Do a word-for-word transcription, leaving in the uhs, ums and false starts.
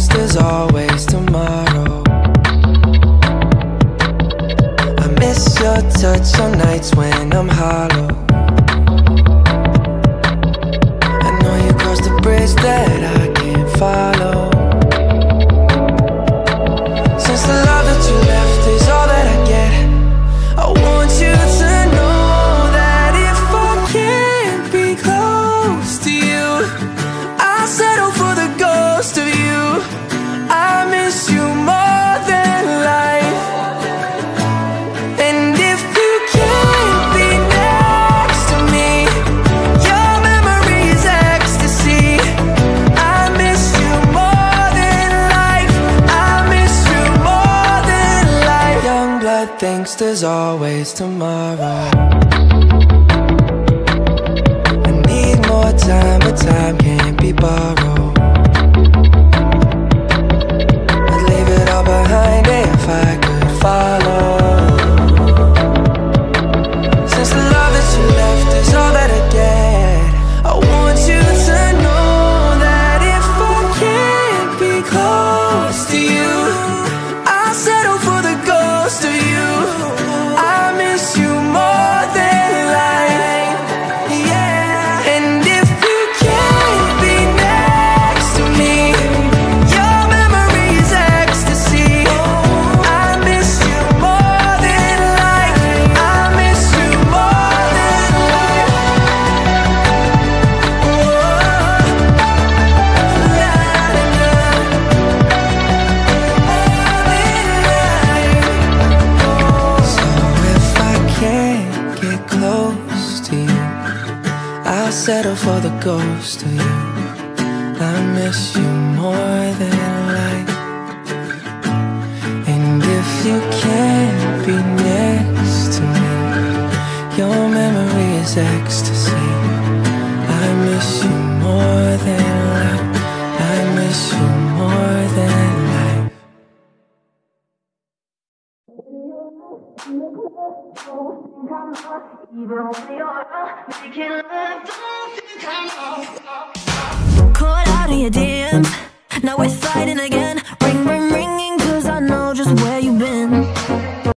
thinks there's always tomorrow. I miss your touch on nights when I'm hollow. I know you crossed the bridge that I can't follow. Since the love that you left is all that I get, I want you to know that if I can't be close to you, I'll settle for the ghost of you. I miss you more than life. And if you can't be next to me, your memory is ecstasy. I miss you more than life. I miss you more than life. Young blood thinks there's always tomorrow. I need more time, but time can't be borrowed. I'd leave it all behind if I could follow. Since the love that you left is all that I get, I want you to know that if I can't be close to you, I'll settle for the ghost of you. I miss you more than life, yeah. And if you can't be next to me, your memory is ecstasy. I miss you more than life. I miss you more than life. So if I can't get close to you, I'll settle for the ghost of you. I miss you more than life. And if you can't be next to me, your memory is ecstasy. I miss you more than life. I miss you more than life. Caught out in your D Ms, now we're fighting again.